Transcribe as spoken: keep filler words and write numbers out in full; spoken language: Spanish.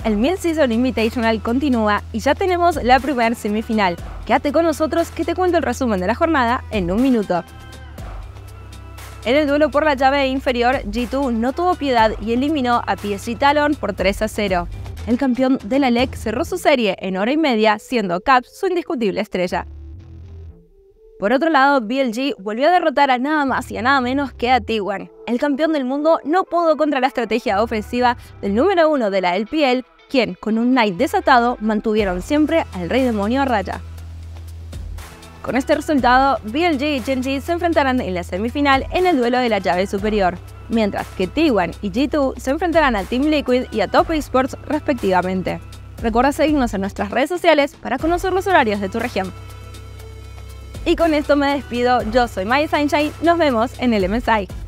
El Mid-Season Invitational continúa y ya tenemos la primera semifinal. Quédate con nosotros que te cuento el resumen de la jornada en un minuto. En el duelo por la llave inferior, G dos no tuvo piedad y eliminó a P S G Talon por tres a cero. El campeón de la L E C cerró su serie en hora y media, siendo Caps su indiscutible estrella. Por otro lado, B L G volvió a derrotar a nada más y a nada menos que a T uno. El campeón del mundo no pudo contra la estrategia ofensiva del número uno de la L P L, quien, con un Knight desatado, mantuvieron siempre al Rey Demonio a raya. Con este resultado, B L G y Gen.G se enfrentarán en la semifinal en el duelo de la llave superior, mientras que T uno y G dos se enfrentarán a Team Liquid y a Top Esports respectivamente. Recuerda seguirnos en nuestras redes sociales para conocer los horarios de tu región. Y con esto me despido, yo soy Maya Sunshine, nos vemos en el M S I.